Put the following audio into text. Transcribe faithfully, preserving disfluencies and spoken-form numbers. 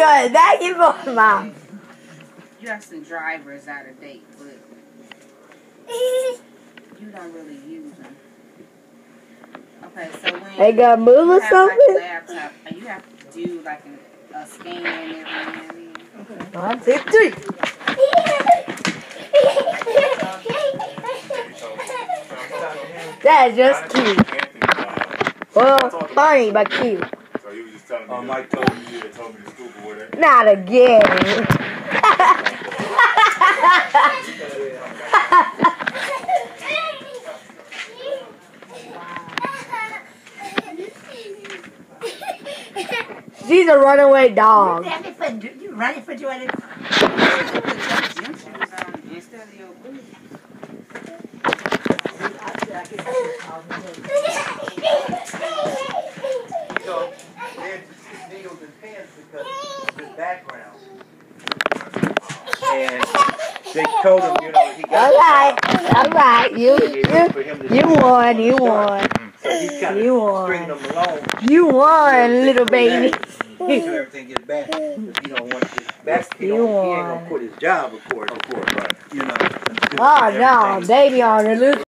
got that you for mom. You have some drivers out of date, but you don't really use them. Okay, so when They got move you or have something? like a laptop, you have to do like a, a scan every now and then. Okay. One, two, three. That is just cute. Well, funny but cute. So he was just telling me. Uh, Mike told me, yeah, told me to scoop or whatever. Not again. She's a runaway dog. You running for Jordan? Instead of your boots. So, there's needles and pins because of his background. And they told him, you know, he got... All right, all right. You, you, you won, you won. So he's kind You of won. stringing them along. You won, little baby. Until everything gets back. If you don't want his back, he, You don't, he ain't won. gonna quit his job, of course. Of course, right. You know. Oh, no, baby on the loose.